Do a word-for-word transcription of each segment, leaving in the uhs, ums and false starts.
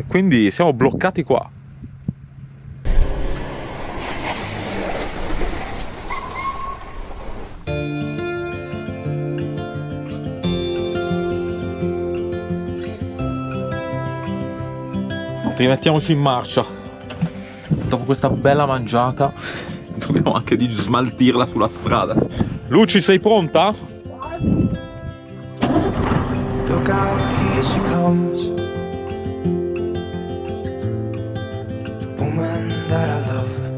quindi siamo bloccati qua. Rimettiamoci in marcia. Dopo questa bella mangiata dobbiamo anche di smaltirla sulla strada. Luci, sei pronta? Look out, here she comes. The woman that I love.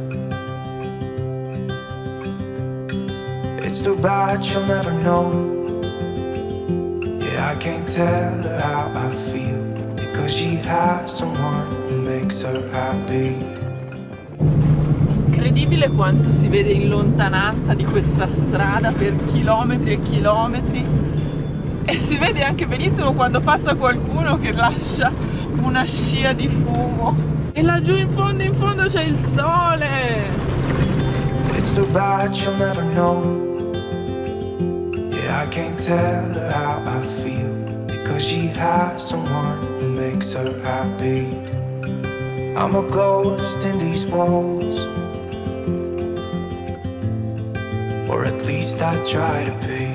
It's too bad she'll never know. Yeah, I can't tell her how I feel, because she has someone who makes her happy. Incredibile quanto si vede in lontananza di questa strada per chilometri e chilometri, e si vede anche benissimo quando passa qualcuno che lascia una scia di fumo. E laggiù in fondo in fondo c'è il sole. It's too bad she'll never know. Yeah, I can't tell her how I feel, because she has someone who makes her happy. I'm a ghost in these walls, or at least I try to be.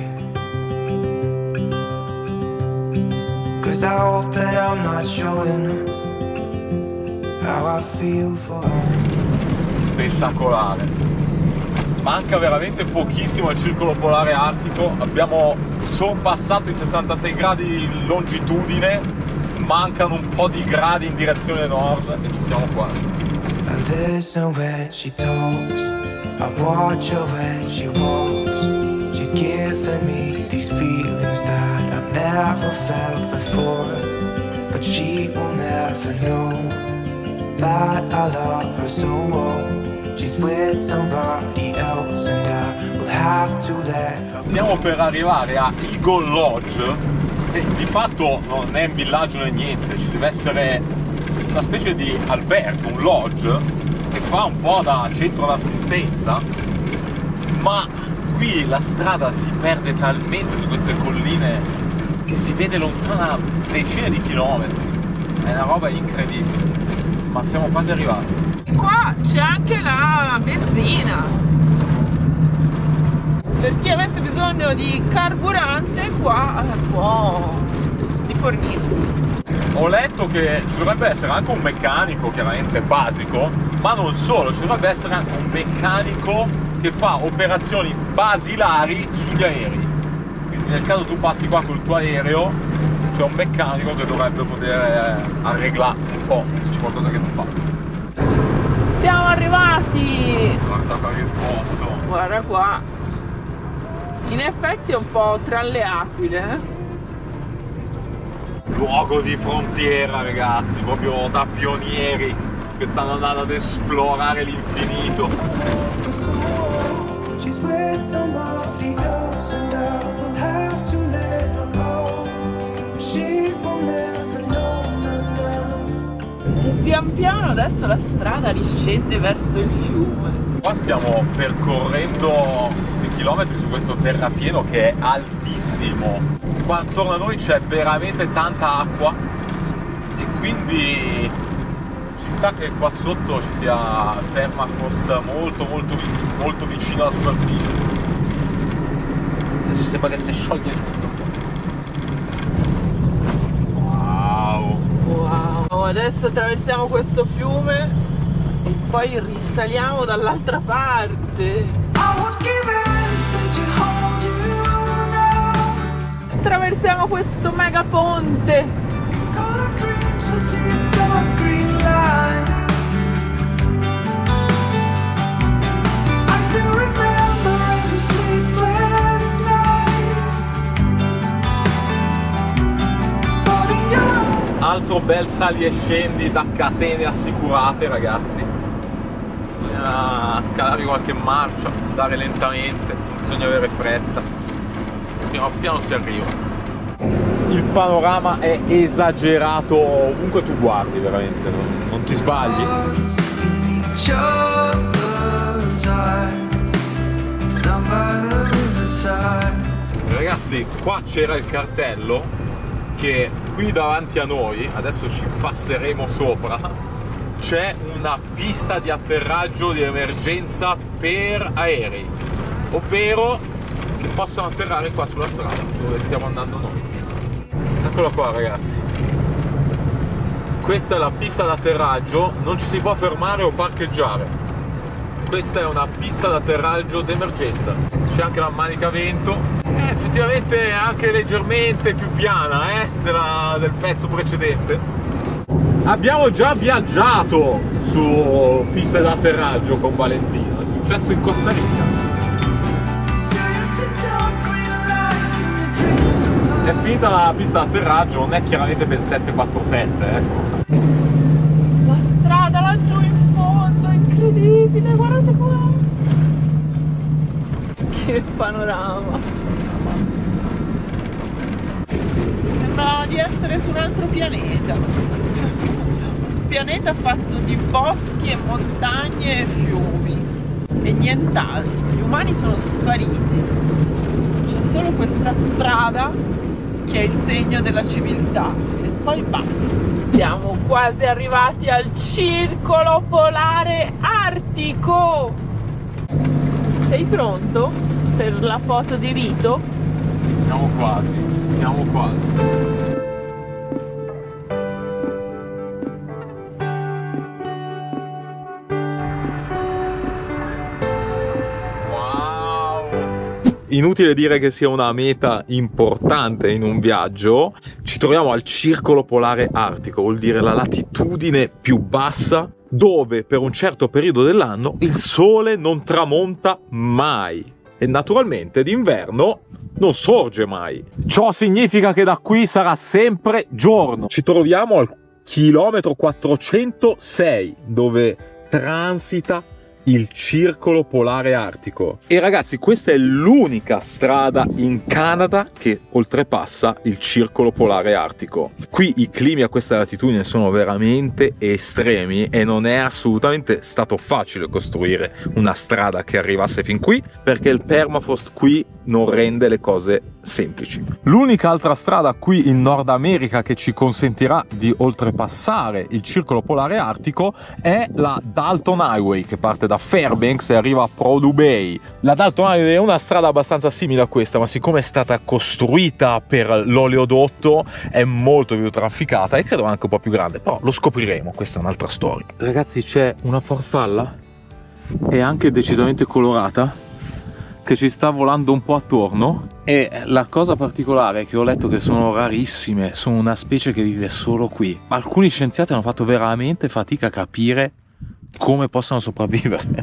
Cause I hope that I'm not showing how I feel for her. Spettacolare. Manca veramente pochissimo al circolo polare artico. Abbiamo sorpassato i sessantasei gradi di longitudine, mancano un po' di gradi in direzione nord e ci siamo quasi. I listen when she talks, I watch her when she walks. She's giving me these feelings that I've never felt before, but she will never know that I love her so well. She's with somebody else and I will have to let her go. Stiamo per arrivare a Eagle Lodge, che di fatto non è un villaggio né niente, ci deve essere una specie di albergo, un lodge che fa un po' da centro d'assistenza, ma qui la strada si perde talmente su queste colline che si vede lontana decine di chilometri. È una roba incredibile, ma siamo quasi arrivati. Qua c'è anche la benzina, per chi avesse bisogno di carburante qua può rifornirsi. Ho letto che ci dovrebbe essere anche un meccanico, chiaramente basico, ma non solo, ci dovrebbe essere anche un meccanico che fa operazioni basilari sugli aerei. Quindi nel caso tu passi qua col tuo aereo, c'è un meccanico che dovrebbe poter arreglare un po' se c'è qualcosa che non va. Siamo arrivati! Guarda qua che posto! Guarda qua! In effetti è un po' tra le aquile. Luogo di frontiera, ragazzi, proprio da pionieri che stanno andando ad esplorare l'infinito. She's with somebody else and I will have to let her go. She will never know, no, no. Pian piano adesso la strada riscende verso il fiume. Qua stiamo percorrendo questi chilometri su questo terrapieno che è altissimo. Qua attorno a noi c'è veramente tanta acqua e quindi ci sta che qua sotto ci sia permafrost molto molto, molto vicino alla superficie. Se si sembra che si scioglie tutto. Wow! Wow! Adesso attraversiamo questo fiume e poi risaliamo dall'altra parte. Attraversiamo questo mega ponte. Altro bel sali e scendi da catene assicurate, ragazzi. Bisogna scalare qualche marcia, andare lentamente, non bisogna avere fretta. Piano piano si arriva. Il panorama è esagerato ovunque tu guardi, veramente, non, non ti sbagli. Ragazzi, qua c'era il cartello che qui davanti a noi, adesso ci passeremo sopra, c'è una pista di atterraggio di emergenza per aerei, ovvero che possono atterrare qua sulla strada dove stiamo andando noi. Eccolo qua ragazzi, questa è la pista d'atterraggio, non ci si può fermare o parcheggiare, questa è una pista d'atterraggio d'emergenza, c'è anche la manica a vento, eh, effettivamente è anche leggermente più piana eh, della, del pezzo precedente. Abbiamo già viaggiato su piste d'atterraggio con Valentino, è successo in Costa Rica. È finita la pista d'atterraggio, non è chiaramente ben sette quattro sette, eh. La strada laggiù in fondo, incredibile, guardate qua! Che panorama! Sembra di essere su un altro pianeta. Un pianeta fatto di boschi e montagne e fiumi. E nient'altro. Gli umani sono spariti. C'è solo questa strada che è il segno della civiltà e poi basta. Siamo quasi arrivati al circolo polare artico. Sei pronto per la foto di rito? Siamo quasi, siamo quasi. Inutile dire che sia una meta importante in un viaggio. Ci troviamo al circolo polare artico, vuol dire la latitudine più bassa dove per un certo periodo dell'anno il sole non tramonta mai e naturalmente d'inverno non sorge mai. Ciò significa che da qui sarà sempre giorno. Ci troviamo al chilometro quattrocentosei dove transita il circolo polare artico. E ragazzi, questa è l'unica strada in Canada che oltrepassa il circolo polare artico. Qui i climi a questa latitudine sono veramente estremi e non è assolutamente stato facile costruire una strada che arrivasse fin qui, perché il permafrost qui non rende le cose semplici. L'unica altra strada qui in Nord America che ci consentirà di oltrepassare il circolo polare artico è la Dalton Highway, che parte da Fairbanks e arriva a Prudhoe Bay. La Dalton Highway è una strada abbastanza simile a questa, ma siccome è stata costruita per l'oleodotto è molto più trafficata e credo anche un po' più grande, però lo scopriremo, questa è un'altra storia. Ragazzi, c'è una farfalla e anche decisamente colorata che ci sta volando un po' attorno, e la cosa particolare è che ho letto che sono rarissime, sono una specie che vive solo qui. Alcuni scienziati hanno fatto veramente fatica a capire come possano sopravvivere.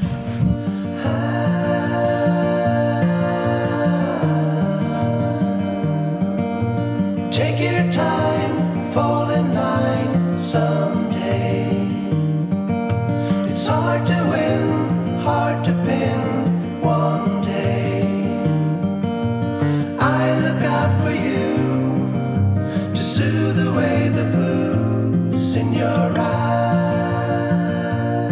Take your time, fall in line someday. It's hard to win, hard to pin. One day I look out for you to soothe away the blues in your eyes.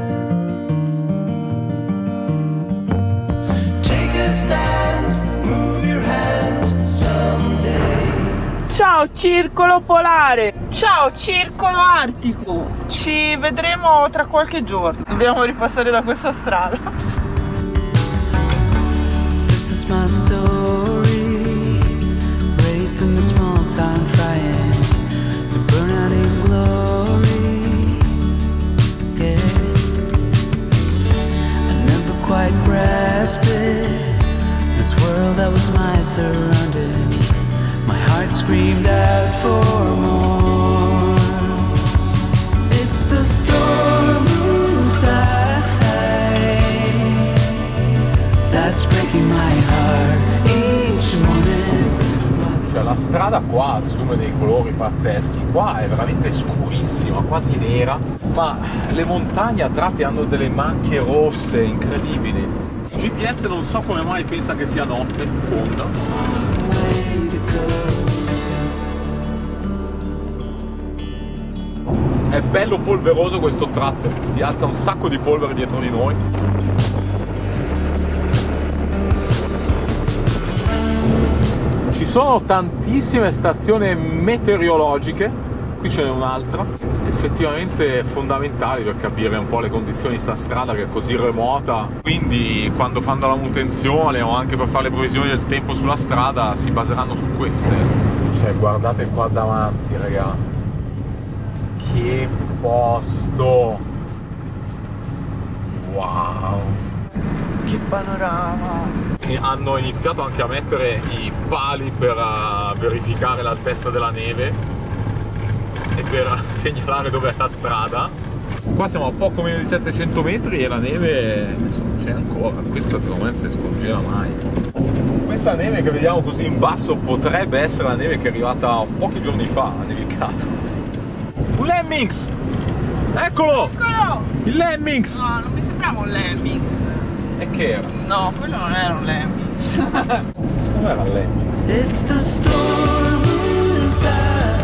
Take a stand, move your hand someday. Ciao circolo polare, ciao circolo artico. Ci vedremo tra qualche giorno. Dobbiamo ripassare da questa strada. My story, raised in a small town, trying to burn out in glory. Yeah, I never quite grasped it. This world that was my surroundings, my heart screamed out for more. It's the storm inside that's breaking my heart each morning. Cioè la strada qua assume dei colori pazzeschi, qua è veramente scurissima, quasi nera, ma le montagne a tratti hanno delle macchie rosse incredibili. Il G P S non so come mai pensa che sia notte in fondo. È bello polveroso questo tratto, si alza un sacco di polvere dietro di noi. Ci sono tantissime stazioni meteorologiche, qui ce n'è un'altra, effettivamente fondamentali per capire un po' le condizioni di sta strada che è così remota, quindi quando fanno la manutenzione o anche per fare le previsioni del tempo sulla strada si baseranno su queste. Cioè guardate qua davanti raga, che posto, wow, che panorama. E hanno iniziato anche a mettere i pali per uh, verificare l'altezza della neve e per segnalare dov'è la strada. Qua siamo a poco meno di settecento metri e la neve c'è ancora. Questa secondo me non si scongela mai. Questa neve che vediamo così in basso potrebbe essere la neve che è arrivata pochi giorni fa, ha nevicato. Un Lemmings! Eccolo! Eccolo! Il Lemmings! No, non mi sembrava un Lemmings. E che era? No, quello non era un Lemmings. Secondo me era un Lemmings. It's the storm inside.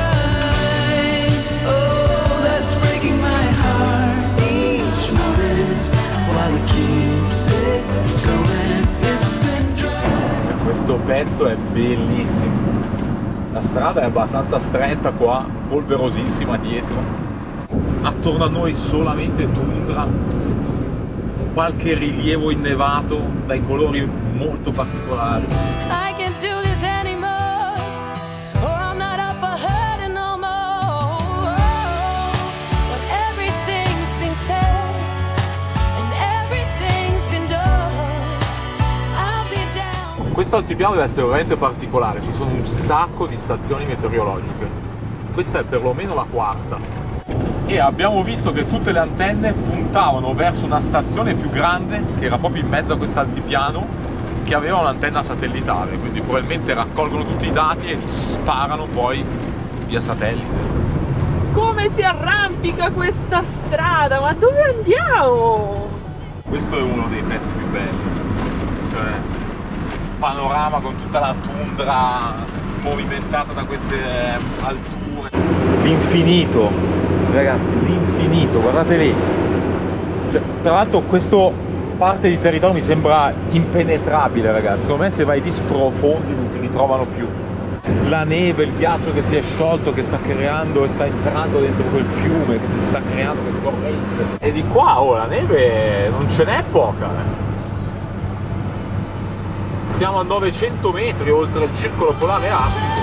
Oh, that's breaking my heart each morning while it keeps it going. It's been dry. Questo pezzo è bellissimo. La strada è abbastanza stretta qua, polverosissima dietro. Attorno a noi solamente tundra, qualche rilievo innevato dai colori molto particolari. I can't do this anymore. Oh, I'm not up for hurting no more. But everything's been said and everything's been done. I'll be down. Questo altipiano deve essere veramente particolare, ci sono un sacco di stazioni meteorologiche. Questa è perlomeno la quarta. E abbiamo visto che tutte le antenne puntavano verso una stazione più grande che era proprio in mezzo a questo altipiano, che aveva un'antenna satellitare, quindi probabilmente raccolgono tutti i dati e li sparano poi via satellite. Come si arrampica questa strada? Ma dove andiamo? Questo è uno dei pezzi più belli, cioè panorama con tutta la tundra smovimentata da queste alture. L'infinito, ragazzi, l'infinito, guardate lì. Cioè, tra l'altro questa parte di territorio mi sembra impenetrabile, ragazzi. Secondo me se vai lì sprofondi non ti ritrovano più. La neve, il ghiaccio che si è sciolto, che sta creando e sta entrando dentro quel fiume, che si sta creando quel corrente. E di qua, oh, la neve non ce n'è poca, eh. Siamo a novecento metri oltre il circolo polare artico.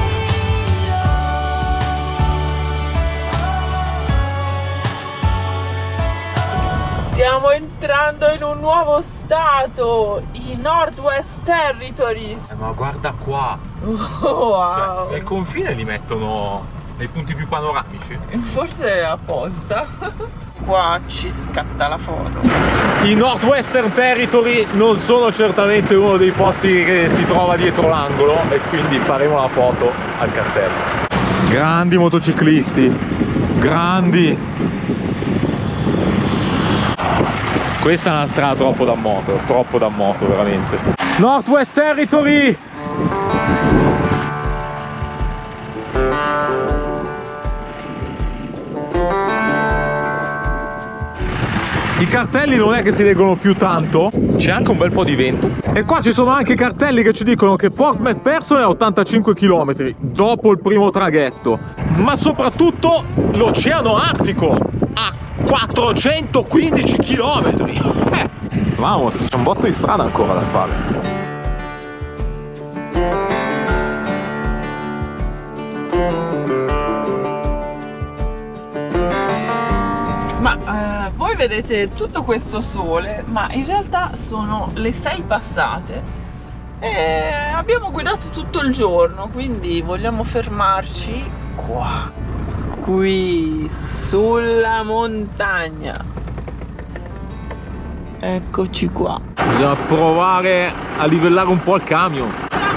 Stiamo entrando in un nuovo stato, i Northwest Territories. Eh, ma guarda qua, Oh, wow. cioè, nel confine li mettono nei punti più panoramici. Forse è apposta. Qua ci scatta la foto. I Northwestern Territory non sono certamente uno dei posti che si trova dietro l'angolo e quindi faremo la foto al cartello. Grandi motociclisti, grandi. Questa è una strada troppo da moto, troppo da moto veramente. Northwest Territory! I cartelli non è che si leggono più tanto, c'è anche un bel po' di vento. E qua ci sono anche cartelli che ci dicono che Fort McPherson è a ottantacinque chilometri dopo il primo traghetto, ma soprattutto l'Oceano Artico a quattrocentoquindici chilometri. Eh, vamos, c'è un botto di strada ancora da fare. Ma eh, voi vedete tutto questo sole, ma in realtà sono le sei passate e abbiamo guidato tutto il giorno, quindi vogliamo fermarci qua, qui sulla montagna. Eccoci qua. Bisogna provare a livellare un po' il camion.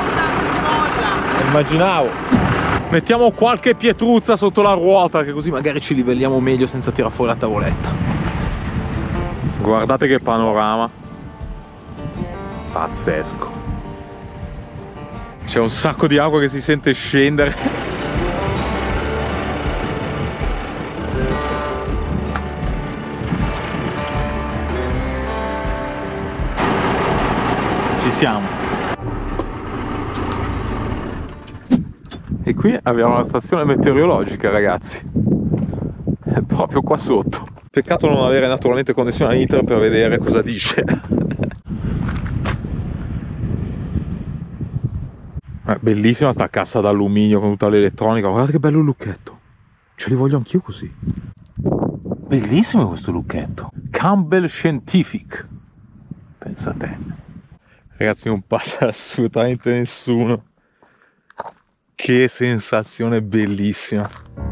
Immaginavo. Mettiamo qualche pietruzza sotto la ruota, che così magari ci livelliamo meglio senza tirare fuori la tavoletta. Guardate che panorama. Pazzesco. C'è un sacco di acqua che si sente scendere. Ci siamo. Qui abbiamo la stazione meteorologica, ragazzi, è proprio qua sotto. Peccato non avere naturalmente connessione a internet per vedere cosa dice. È bellissima sta cassa d'alluminio con tutta l'elettronica, guardate che bello il lucchetto, ce li voglio anch'io così. Bellissimo questo lucchetto, Campbell Scientific, pensa a te. Ragazzi, non passa assolutamente nessuno. Che sensazione bellissima.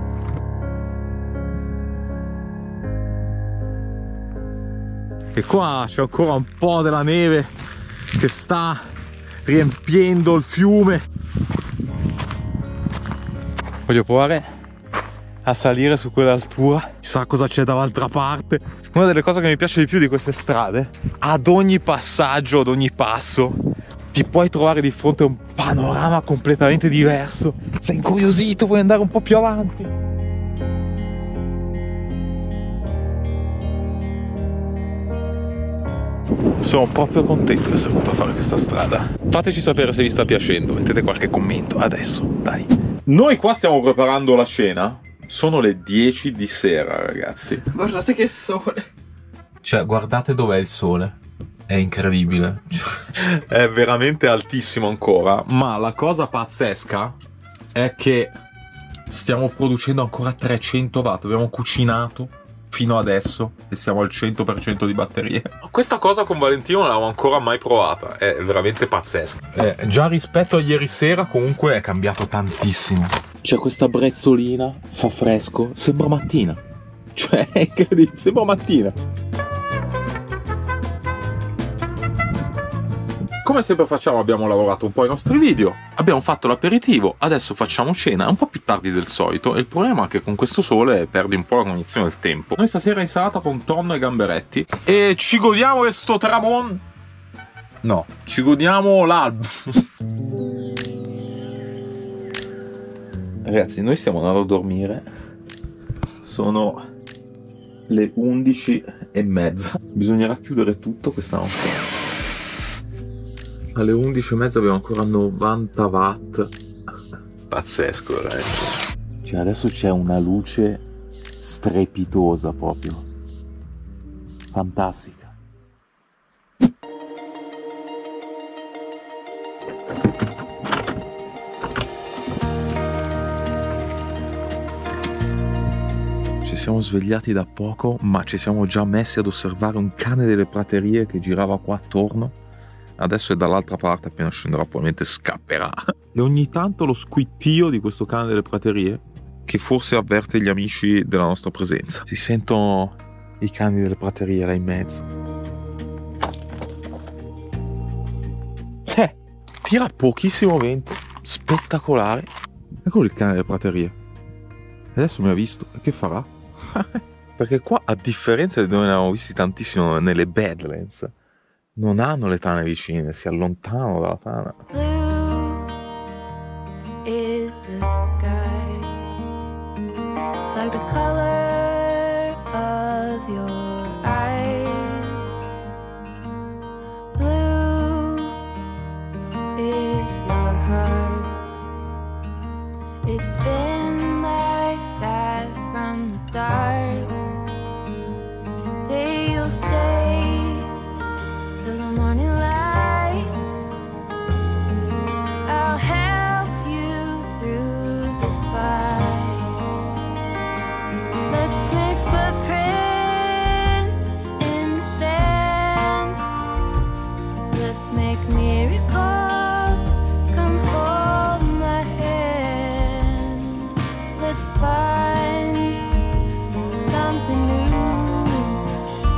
E qua c'è ancora un po' della neve che sta riempiendo il fiume. Voglio provare a salire su quell'altura, chissà cosa c'è dall'altra parte. Una delle cose che mi piace di più di queste strade, ad ogni passaggio, ad ogni passo ti puoi trovare di fronte a un panorama completamente diverso. Sei incuriosito, vuoi andare un po' più avanti. Sono proprio contento di essere venuto a fare questa strada. Fateci sapere se vi sta piacendo, mettete qualche commento adesso, dai. Noi qua stiamo preparando la cena. Sono le dieci di sera, ragazzi. Guardate che sole. Cioè, guardate dov'è il sole. È incredibile. È veramente altissimo ancora. Ma la cosa pazzesca è che stiamo producendo ancora trecento watt. Abbiamo cucinato fino adesso e siamo al cento per cento di batterie. Questa cosa con Valentino non l'avevo ancora mai provata. È veramente pazzesca. Eh, già rispetto a ieri sera comunque è cambiato tantissimo. C'è questa brezzolina, fa fresco, sembra mattina. Cioè, è incredibile, sembra mattina. Come sempre facciamo, abbiamo lavorato un po' ai nostri video, abbiamo fatto l'aperitivo, adesso facciamo cena, è un po' più tardi del solito, e il problema è che con questo sole perdi un po' la cognizione del tempo. Noi stasera insalata con tonno e gamberetti, e ci godiamo questo tramonto. No, ci godiamo l'alba. Ragazzi, noi stiamo andando a dormire, sono le undici e mezza, bisognerà chiudere tutto questa notte. Alle undici e mezza abbiamo ancora novanta watt. Pazzesco, veramente. Cioè, adesso c'è una luce strepitosa proprio. Fantastica. Ci siamo svegliati da poco, ma ci siamo già messi ad osservare un cane delle praterie che girava qua attorno. Adesso è dall'altra parte, appena scenderà probabilmente scapperà. E ogni tanto lo squittio di questo cane delle praterie, che forse avverte gli amici della nostra presenza. Si sentono i cani delle praterie là in mezzo. Eh, tira pochissimo vento, spettacolare. Eccolo il cane delle praterie. Adesso mi ha visto, e che farà? Perché qua, a differenza di dove ne avevamo visti tantissimo nelle Badlands, non hanno le tane vicine, si allontanano dalla tana. Blue is the sky, like the color of your eyes. Blue is your heart. It's been like that from the start. Say you'll stay till the morning light. I'll help you through the fight. Let's make footprints in the sand. Let's make miracles. Come hold my hand. Let's find something new.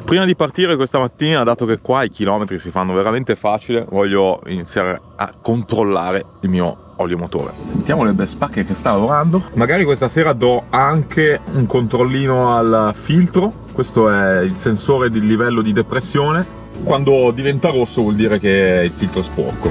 Prima di partire questa mattina, dato che qua i chilometri si fanno veramente facile, voglio iniziare a controllare il mio olio motore. Sentiamo le best pacche che sta lavorando. Magari questa sera do anche un controllino al filtro. Questo è il sensore di livello di depressione. Quando diventa rosso vuol dire che il filtro è sporco.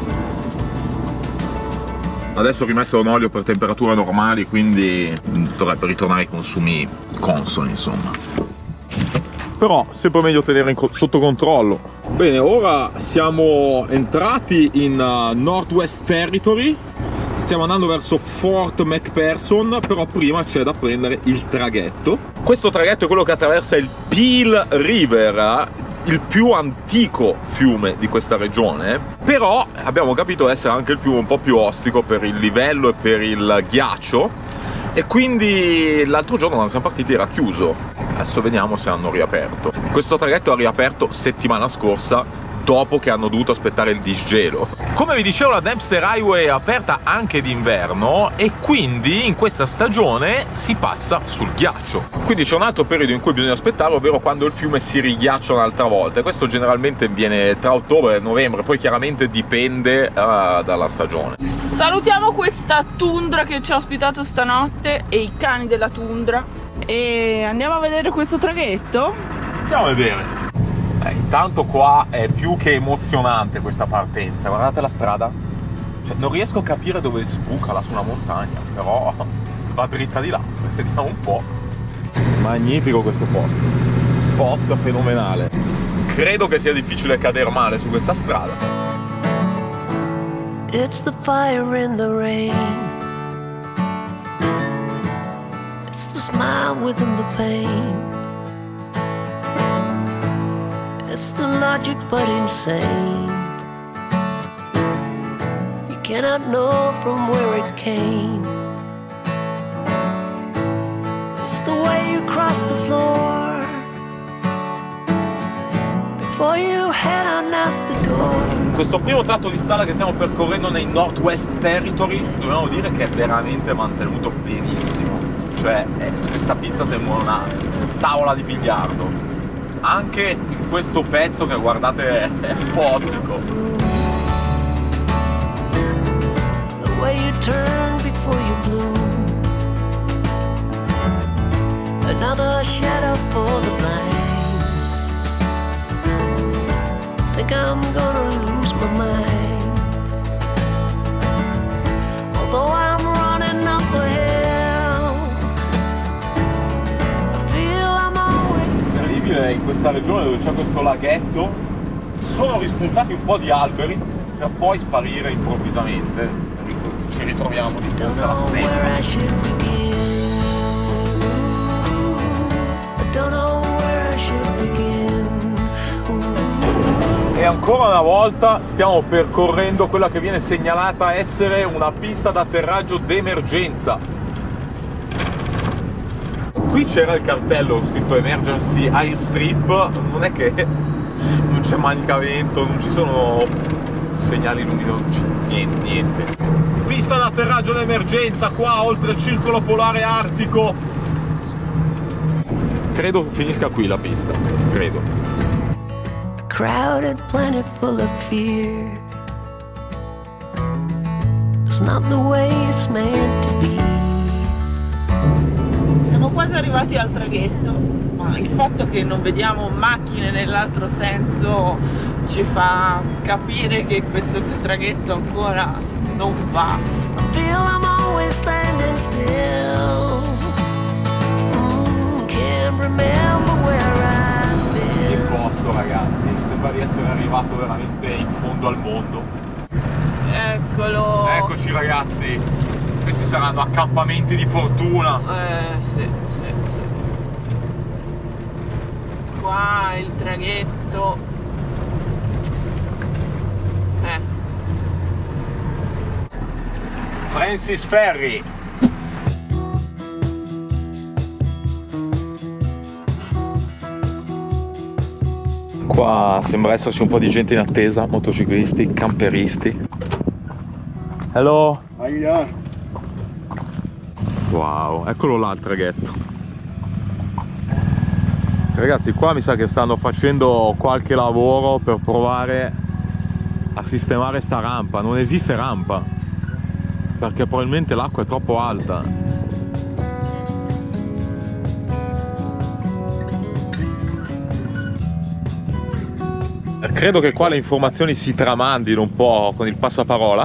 Adesso ho rimesso un olio per temperature normali, quindi dovrebbe ritornare ai consumi consoni, insomma. Però sempre meglio tenere sotto controllo. Bene, ora siamo entrati in uh, Northwest Territory, stiamo andando verso Fort McPherson, però prima c'è da prendere il traghetto. Questo traghetto è quello che attraversa il Peel River, il più antico fiume di questa regione, però abbiamo capito essere anche il fiume un po' più ostico per il livello e per il ghiaccio, e quindi l'altro giorno quando siamo partiti era chiuso. Adesso vediamo se hanno riaperto. Questo traghetto ha riaperto settimana scorsa, dopo che hanno dovuto aspettare il disgelo. Come vi dicevo, la Dempster Highway è aperta anche d'inverno e quindi in questa stagione si passa sul ghiaccio. Quindi c'è un altro periodo in cui bisogna aspettare, ovvero quando il fiume si righiaccia un'altra volta. E questo generalmente avviene tra ottobre e novembre, poi chiaramente dipende uh, dalla stagione. Salutiamo questa tundra che ci ha ospitato stanotte e i cani della tundra e andiamo a vedere questo traghetto? Andiamo a vedere. Eh, intanto qua è più che emozionante questa partenza, guardate la strada, cioè, non riesco a capire dove sbuca là su una montagna, però va dritta di là, vediamo un po'. Magnifico questo posto, spot fenomenale, credo che sia difficile cadere male su questa strada. It's the fire in the rain. It's the smile within the pain. It's the logic but insane. You cannot know from where it came. It's the way you cross the floor before you head on out the door. Questo primo tratto di strada che stiamo percorrendo nei Northwest Territory, dobbiamo dire che è veramente mantenuto benissimo. Cioè, eh, questa pista sembra una tavola di biliardo. Anche in questo pezzo che guardate è un po' ostico. The way you turn before you bloom. Another shadow for the blind. I think I'm gonna lose my mind. Although I'm running up a hill, I feel I'm always Incredibile, in questa regione dove c'è questo laghetto sono rispuntati un po' di alberi per poi sparire improvvisamente. Ci ritroviamo di fronte alla stella. E ancora una volta stiamo percorrendo quella che viene segnalata essere una pista d'atterraggio d'emergenza. Qui c'era il cartello scritto Emergency Airstrip, non è che non c'è mancamento, non ci sono segnali luminosi, niente, niente. Pista d'atterraggio d'emergenza qua oltre il circolo polare artico. Credo finisca qui la pista, credo. Crowded planet full of fear. It's not the way it's meant to be. Siamo quasi arrivati al traghetto, ma il fatto che non vediamo macchine nell'altro senso ci fa capire che questo traghetto ancora non va. I feel I'm always standing still. Mm, can't remember where I've been. Il posto, ragazzi, sembra di essere arrivato veramente in fondo al mondo. Eccolo. Eccoci, ragazzi, questi saranno accampamenti di fortuna. Eh sì, sì, sì. Qua il traghetto. Eh. Francis Ferry. Qua sembra esserci un po' di gente in attesa, motociclisti, camperisti. Hello. Wow, eccolo là il traghetto. Ragazzi, qua mi sa che stanno facendo qualche lavoro per provare a sistemare sta rampa. Non esiste rampa perché probabilmente l'acqua è troppo alta. Credo che qua le informazioni si tramandino un po' con il passaparola.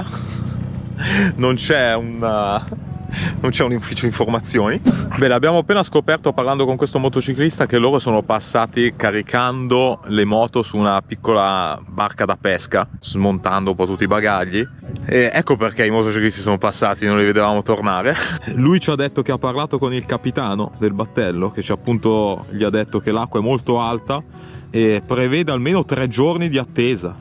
Non c'è un non c'è un ufficio informazioni. Bene, abbiamo appena scoperto parlando con questo motociclista che loro sono passati caricando le moto su una piccola barca da pesca, smontando un po' tutti i bagagli, e ecco perché i motociclisti sono passati, non li vedevamo tornare. Lui ci ha detto che ha parlato con il capitano del battello, che ci appunto gli ha detto che l'acqua è molto alta e prevede almeno tre giorni di attesa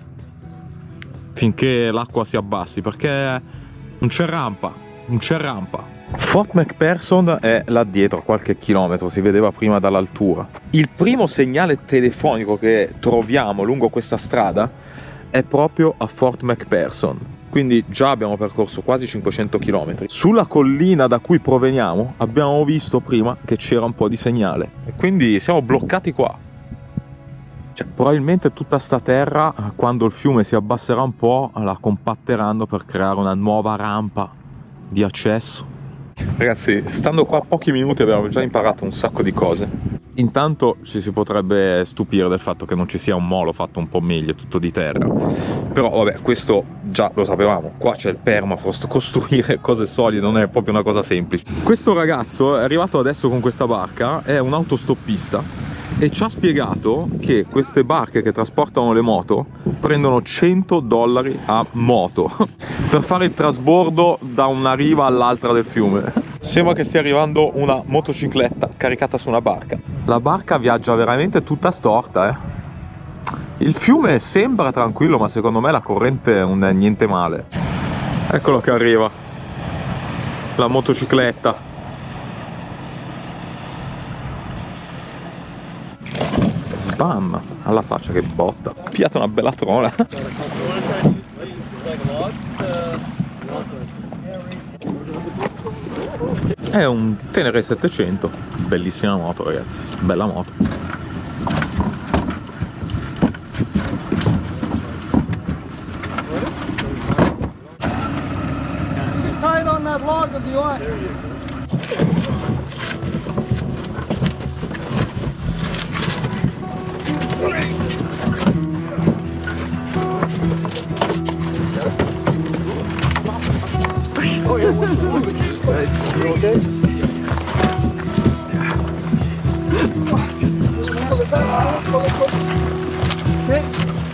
finché l'acqua si abbassi, perché non c'è rampa. Non c'è rampa. Fort McPherson è là dietro a qualche chilometro, si vedeva prima dall'altura. Il primo segnale telefonico che troviamo lungo questa strada è proprio a Fort McPherson, quindi già abbiamo percorso quasi cinquecento chilometri. Sulla collina da cui proveniamo abbiamo visto prima che c'era un po' di segnale e quindi siamo bloccati qua. Cioè, probabilmente tutta sta terra, quando il fiume si abbasserà un po', la compatteranno per creare una nuova rampa di accesso. Ragazzi, stando qua pochi minuti abbiamo già imparato un sacco di cose. Intanto ci si potrebbe stupire del fatto che non ci sia un molo fatto un po' meglio, tutto di terra, però vabbè, questo già lo sapevamo. Qua c'è il permafrost, costruire cose solide non è proprio una cosa semplice. Questo ragazzo è arrivato adesso con questa barca, è un autostoppista e ci ha spiegato che queste barche che trasportano le moto prendono cento dollari a moto per fare il trasbordo da una riva all'altra del fiume. Sembra che stia arrivando una motocicletta caricata su una barca. La barca viaggia veramente tutta storta, eh. Il fiume sembra tranquillo, ma secondo me la corrente non è niente male. Eccolo che arriva la motocicletta. Spam, alla faccia che botta. Piata una bella trona. È un Tenere settecento. Bellissima moto, ragazzi. Bella moto. Tight on that log if you want. Oh yeah, you okay? Pull it back, pull it, pull it. Okay.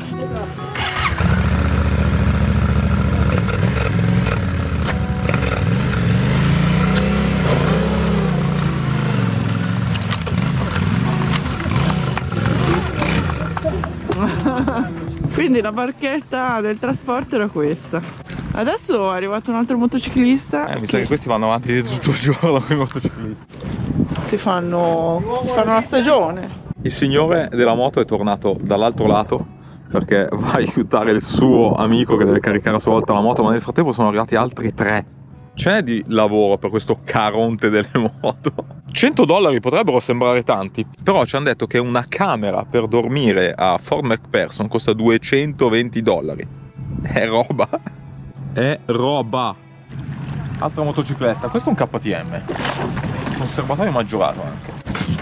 Quindi la barchetta del trasporto era questa. Adesso è arrivato un altro motociclista. Eh, mi sa che questi vanno avanti di tutto il giorno con i motociclisti. Si fanno, si fanno la stagione. Il signore della moto è tornato dall'altro lato perché va a aiutare il suo amico che deve caricare a sua volta la moto, ma nel frattempo sono arrivati altri tre. Ce n'è di lavoro per questo caronte delle moto. cento dollari potrebbero sembrare tanti, però ci hanno detto che una camera per dormire a Fort McPherson costa duecentoventi dollari. È roba. È roba. Altra motocicletta. Questo è un K T M. Conservatorio maggiorato anche.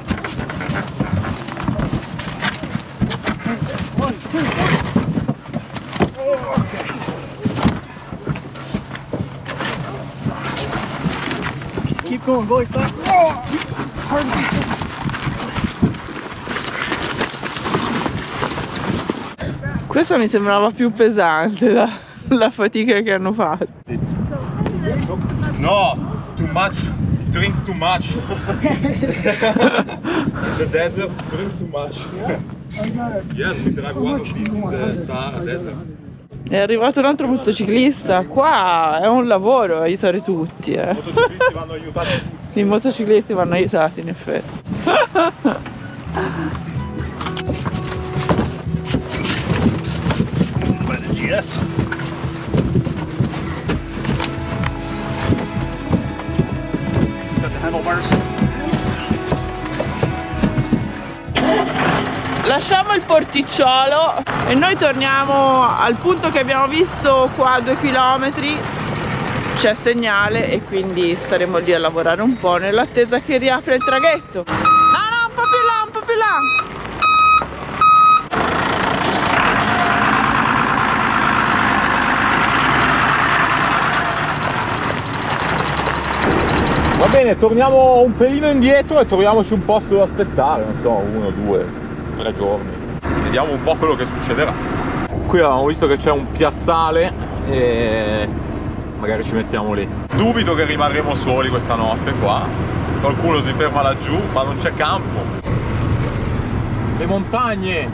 Keep going, boy. Oh, hard. Questa mi sembrava più pesante da, la fatica che hanno fatto. No, too much. Drink too much. In the desert, drink too much. Yes, we drive one of these in the Sahara Desert. È arrivato un altro motociclista. Qua è un lavoro aiutare tutti, eh. I motociclisti vanno aiutati tutti. I motociclisti vanno aiutati, in effetti. G S. Got the handlebars. lasciamo il porticciolo e noi torniamo al punto che abbiamo visto qua a due chilometri. C'è segnale e quindi staremo lì a lavorare un po' nell'attesa che riapra il traghetto. No, no, un po' più là, un po' più là. Va bene, torniamo un pelino indietro e troviamoci un posto da aspettare, non so, uno, due, tre giorni. Vediamo un po' quello che succederà. Qui avevamo visto che c'è un piazzale e magari ci mettiamo lì. Dubito che rimarremo soli questa notte qua. Qualcuno si ferma laggiù, ma non c'è campo. Le montagne.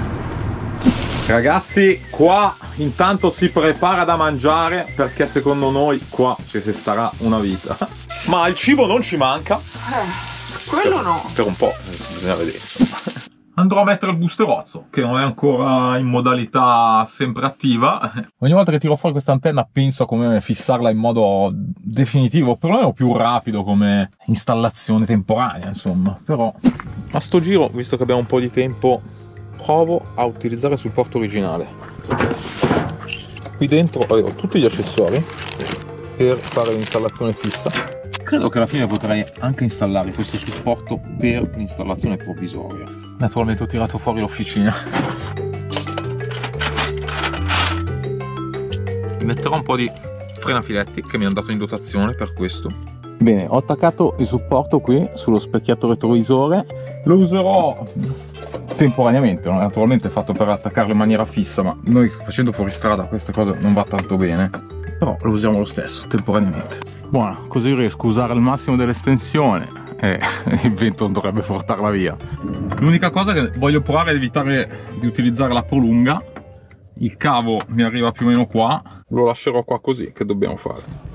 Ragazzi, qua intanto si prepara da mangiare perché secondo noi qua ci si starà una vita. Ma il cibo non ci manca. Eh, quello no. Per un po', bisogna vedere insomma. Andrò a mettere il boosterozzo, che non è ancora in modalità sempre attiva. Ogni volta che tiro fuori questa antenna penso a come fissarla in modo definitivo, perlomeno più rapido come installazione temporanea, insomma. Però a sto giro, visto che abbiamo un po' di tempo, provo a utilizzare il supporto originale. Qui dentro ho tutti gli accessori per fare l'installazione fissa. Credo che alla fine potrei anche installare questo supporto per l'installazione provvisoria. Naturalmente ho tirato fuori l'officina. Metterò un po' di frenafiletti che mi hanno dato in dotazione per questo. Bene, ho attaccato il supporto qui sullo specchietto retrovisore. Lo userò temporaneamente, naturalmente è fatto per attaccarlo in maniera fissa, ma noi facendo fuoristrada questa cosa non va tanto bene. Però lo usiamo lo stesso, temporaneamente. Buono, così riesco a usare al massimo dell'estensione e il vento non dovrebbe portarla via. L'unica cosa che voglio provare è evitare di utilizzare la prolunga. Il cavo mi arriva più o meno qua, lo lascerò qua così, che dobbiamo fare?